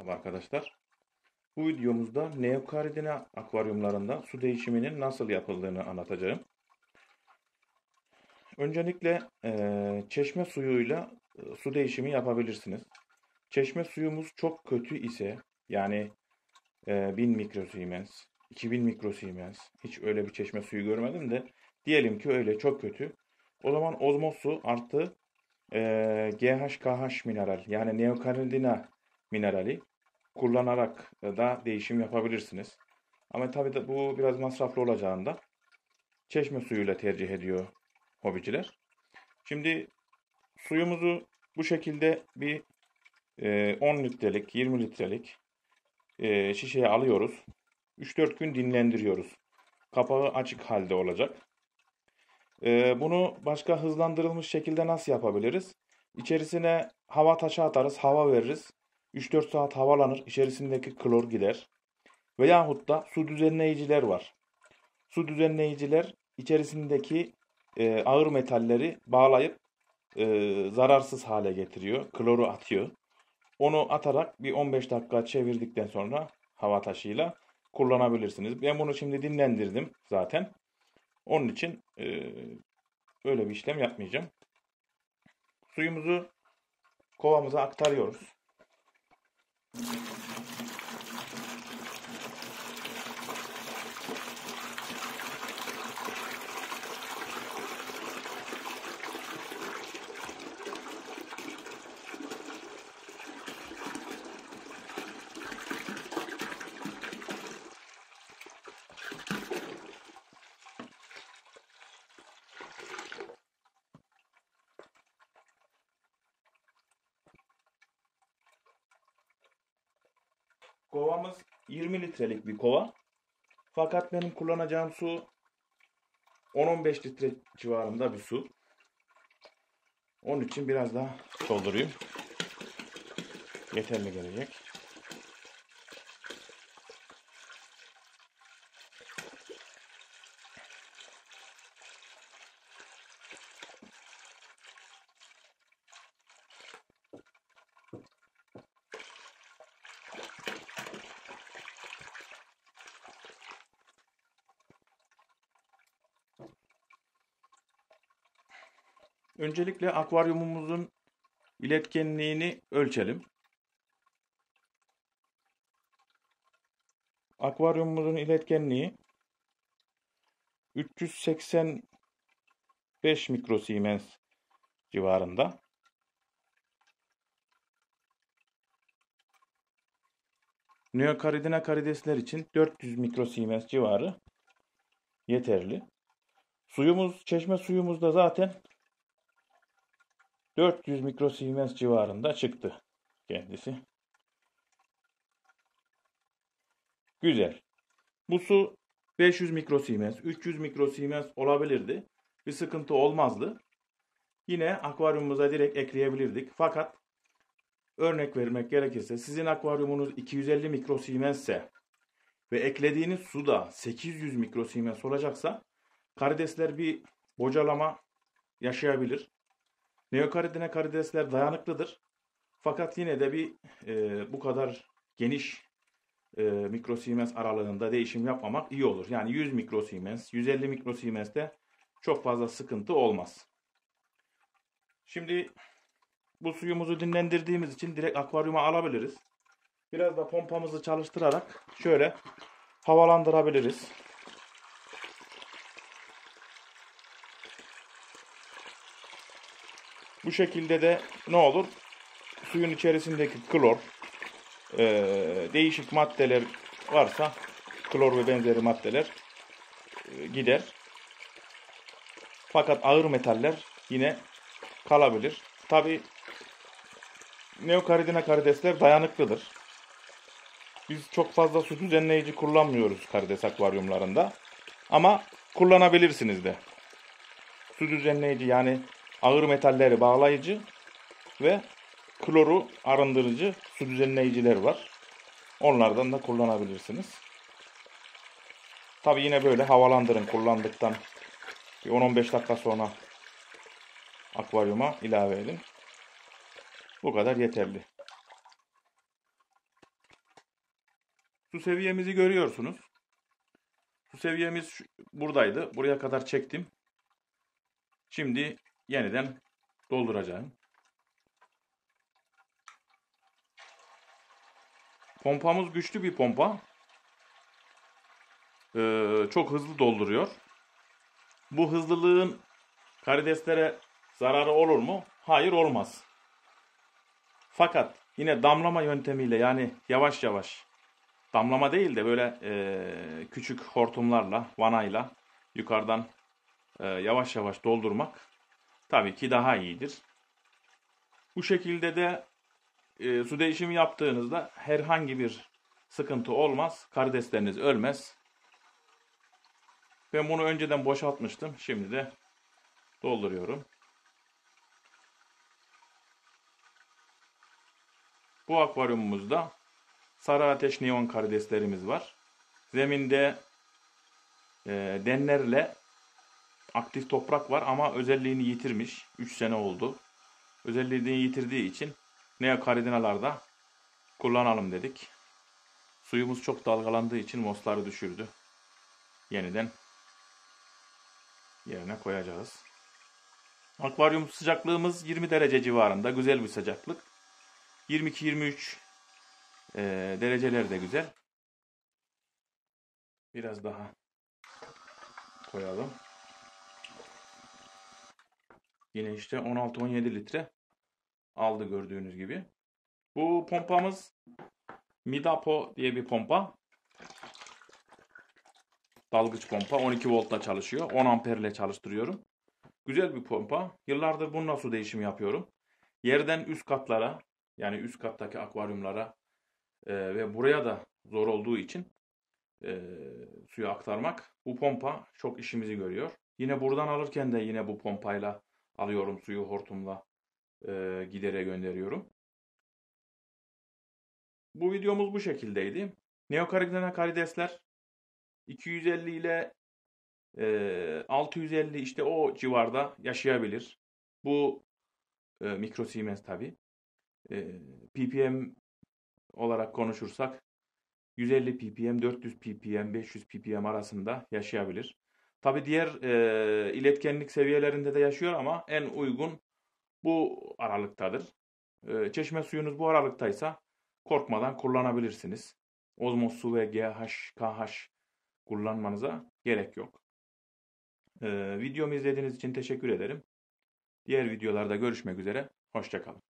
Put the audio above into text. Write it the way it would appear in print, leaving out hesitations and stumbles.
Merhaba arkadaşlar. Bu videomuzda neokaridina akvaryumlarında su değişiminin nasıl yapıldığını anlatacağım. Öncelikle çeşme suyuyla su değişimi yapabilirsiniz. Çeşme suyumuz çok kötü ise yani 1000 mikrosiemens, 2000 mikrosiemens, hiç öyle bir çeşme suyu görmedim de diyelim ki öyle çok kötü. O zaman ozmoz su artı GHKH mineral yani neokaridina minerali kullanarak da değişim yapabilirsiniz. Ama tabii de bu biraz masraflı olacağında çeşme suyuyla tercih ediyor hobiciler. Şimdi suyumuzu bu şekilde bir 10 litrelik, 20 litrelik şişeye alıyoruz. 3-4 gün dinlendiriyoruz. Kapağı açık halde olacak. Bunu başka hızlandırılmış şekilde nasıl yapabiliriz? İçerisine hava taşı atarız, hava veririz. 3-4 saat havalanır, içerisindeki klor gider. Veyahut da su düzenleyiciler var. Su düzenleyiciler içerisindeki ağır metalleri bağlayıp zararsız hale getiriyor. Kloru atıyor. Onu atarak bir 15 dakika çevirdikten sonra hava taşıyla kullanabilirsiniz. Ben bunu şimdi dinlendirdim zaten. Onun için öyle bir işlem yapmayacağım. Suyumuzu kovamıza aktarıyoruz. Kovamız 20 litrelik bir kova. Fakat benim kullanacağım su 10-15 litre civarında bir su. Onun için biraz daha doldurayım. Yeterli gelecek. Öncelikle akvaryumumuzun iletkenliğini ölçelim. Akvaryumumuzun iletkenliği 385 mikrosiemens civarında. Neokaridina karidesler için 400 mikrosiemens civarı yeterli. Suyumuz, çeşme suyumuz da zaten 400 mikrosiemens civarında çıktı kendisi. Güzel. Bu su 500 mikrosiemens, 300 mikrosiemens olabilirdi. Bir sıkıntı olmazdı. Yine akvaryumumuza direkt ekleyebilirdik. Fakat örnek vermek gerekirse sizin akvaryumunuz 250 mikrosiemens ise ve eklediğiniz su da 800 mikrosiemens olacaksa karidesler bir bocalama yaşayabilir. Neokaridina karidesler dayanıklıdır. Fakat yine de bir bu kadar geniş mikrosiemens aralığında değişim yapmamak iyi olur. Yani 100 mikrosiemens, 150 mikrosiemens'te çok fazla sıkıntı olmaz. Şimdi bu suyumuzu dinlendirdiğimiz için direkt akvaryuma alabiliriz. Biraz da pompamızı çalıştırarak şöyle havalandırabiliriz. Bu şekilde de ne olur? Suyun içerisindeki klor, değişik maddeler varsa klor ve benzeri maddeler gider. Fakat ağır metaller yine kalabilir. Tabi neokaridina karidesler dayanıklıdır. Biz çok fazla su düzenleyici kullanmıyoruz karides akvaryumlarında. Ama kullanabilirsiniz de. Su düzenleyici yani ağır metalleri bağlayıcı ve kloru arındırıcı su düzenleyiciler var. Onlardan da kullanabilirsiniz. Tabi yine böyle havalandırın kullandıktan bir 10-15 dakika sonra akvaryuma ilave edin. Bu kadar yeterli. Su seviyemizi görüyorsunuz. Su seviyemiz buradaydı. Buraya kadar çektim. Şimdi yeniden dolduracağım. Pompamız güçlü bir pompa. Çok hızlı dolduruyor. Bu hızlılığın karideslere zararı olur mu? Hayır, olmaz. Fakat yine damlama yöntemiyle, yani yavaş yavaş, damlama değil de böyle küçük hortumlarla, vanayla yukarıdan yavaş yavaş doldurmak tabii ki daha iyidir. Bu şekilde de su değişimi yaptığınızda herhangi bir sıkıntı olmaz. Karidesleriniz ölmez. Ben bunu önceden boşaltmıştım. Şimdi de dolduruyorum. Bu akvaryumumuzda sarı ateş neon karideslerimiz var. Zeminde denlerle aktif toprak var ama özelliğini yitirmiş. 3 sene oldu. Özelliğini yitirdiği için neokaridinalarda kullanalım dedik. Suyumuz çok dalgalandığı için mosları düşürdü. Yeniden yerine koyacağız. Akvaryum sıcaklığımız 20 derece civarında. Güzel bir sıcaklık. 22-23 dereceler de güzel. Biraz daha koyalım. Yine işte 16-17 litre aldı gördüğünüz gibi. Bu pompamız Midapo diye bir pompa. Dalgıç pompa. 12 voltla çalışıyor. 10 amperle çalıştırıyorum. Güzel bir pompa. Yıllardır bununla su değişimi yapıyorum. Yerden üst katlara, yani üst kattaki akvaryumlara ve buraya da zor olduğu için suyu aktarmak, bu pompa çok işimizi görüyor. Yine buradan alırken de yine bu pompayla alıyorum suyu, hortumla gidere gönderiyorum. Bu videomuz bu şekildeydi. Neokaridina karidesler 250 ile 650 işte o civarda yaşayabilir. Bu mikro Siemens tabi. ppm olarak konuşursak 150 ppm, 400 ppm, 500 ppm arasında yaşayabilir. Tabi diğer iletkenlik seviyelerinde de yaşıyor ama en uygun bu aralıktadır. Çeşme suyunuz bu aralıktaysa korkmadan kullanabilirsiniz. Ozmoz su ve GH, KH kullanmanıza gerek yok. Videomu izlediğiniz için teşekkür ederim. Diğer videolarda görüşmek üzere. Hoşça kalın.